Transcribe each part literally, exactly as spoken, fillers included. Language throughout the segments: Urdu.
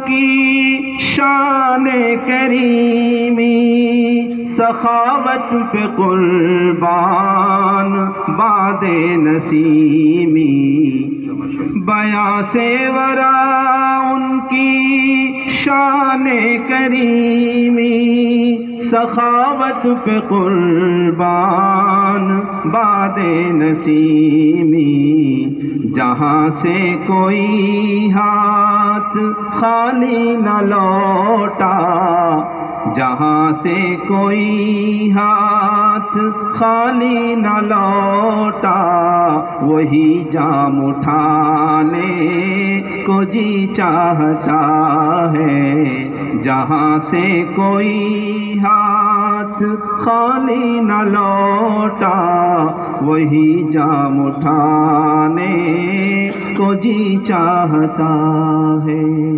کی شان کریمی، سخاوت پہ قربان باد نسیمی، بیاں سے ورا ان کی شان کریمی، سخاوت پہ قربان باد نسیمی، جہاں سے کوئی ہاتھ خالی نہ لوٹا، جہاں سے کوئی ہاتھ خالی نہ لوٹا، وہی جام اٹھانے کو جی چاہتا ہے، جہاں سے کوئی ہاتھ خالی نہ لوٹا، وہی جام اٹھانے کو جی چاہتا ہے۔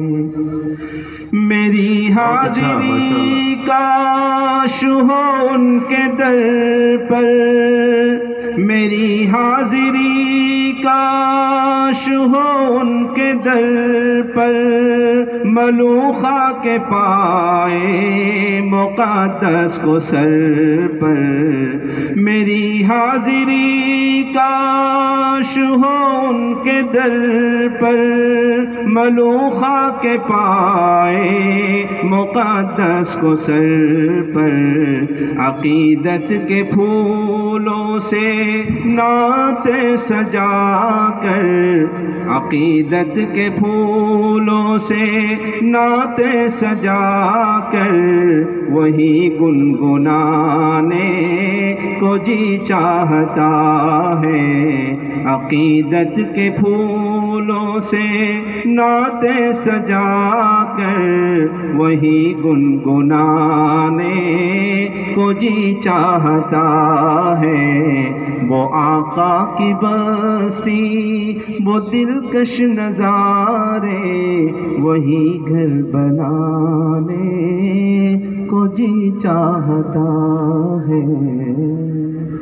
میری حاضری کاش ہو ان کے در پر، میری حاضری کاش ہو ان کے در پر، ملوخہ کے پائے مقدس کو سر پر، میری حاضری کاش ہو ان کے در پر، ملوخہ کے پائے مقدس کو سر پر، عقیدت کے پھولوں سے نعت سجا کر، عقیدت کے پھولوں سے نعت سجا کر، وہی گنگنانے کو جی چاہتا ہے، عقیدت کے پھولوں سے نعت سجا کر، وہی گنگنانے کو جی چاہتا ہے، وہ آقا کی بستی وہ دلکش نظارے، وہی گھر بنانے کو جی چاہتا ہے۔